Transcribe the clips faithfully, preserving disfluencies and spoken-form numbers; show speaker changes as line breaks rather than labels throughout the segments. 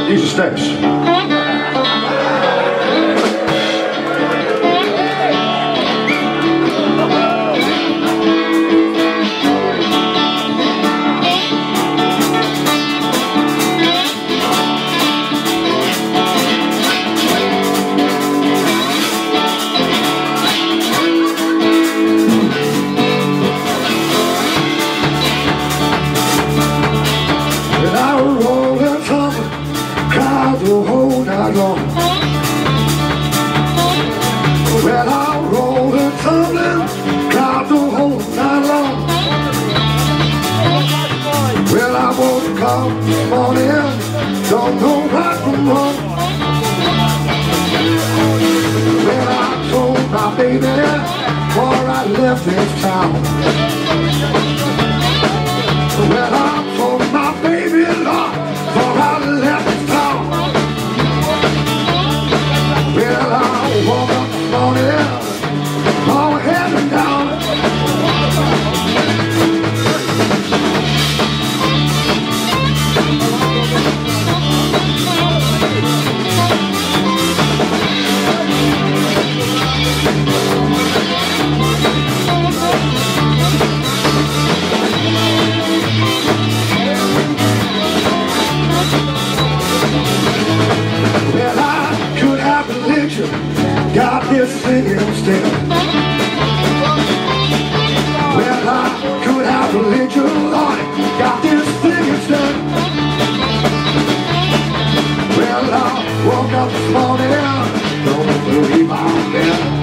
Easy steps. The whole night long. Well, I rolled and tumbling, cried the whole night long. Well, I woke up this morning, don't know right from wrong. Well, I told my baby before I left this town. Well, I told my baby, Lord, before I left this town. Well, I woke up this morning, all heading down. Well, I could have religion, got this thing instead. Well, I could have religion, Lord, got this thing instead. Well, I woke up this morning, don't believe I'm dead.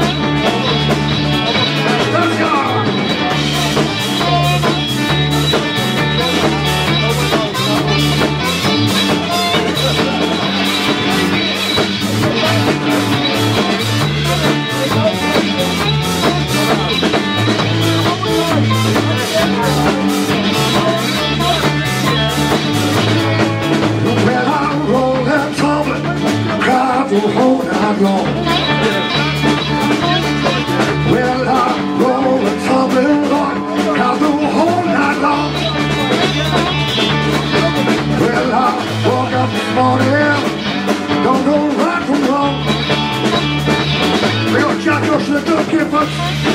Let's go! The whole night long. Well, I roll and tumble, Lord, got the whole night long. Well, I woke up this morning, don't know right from wrong. Real Jack, you're shit, don't give us.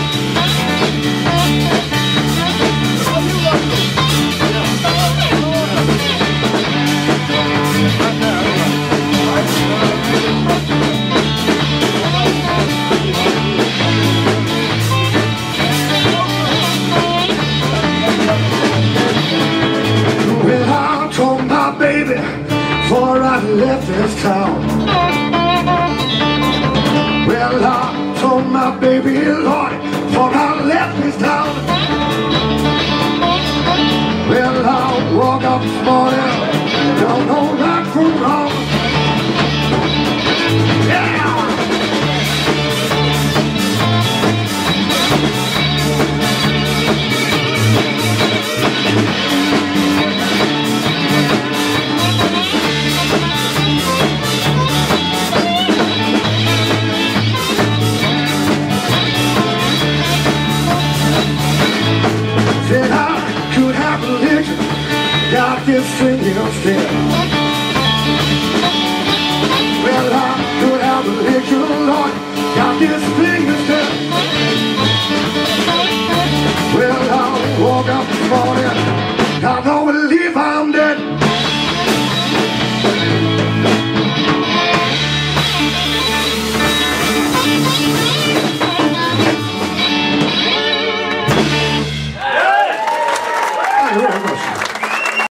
Baby, before I left this town. Well, I told my baby, Lord, before I left this town. Well, I woke up this morning, don't know right from wrong. Yeah! Said I could have religion, got this thing instead. Well, I could have religion, Lord, got this thing instead. Well, I woke up this morning,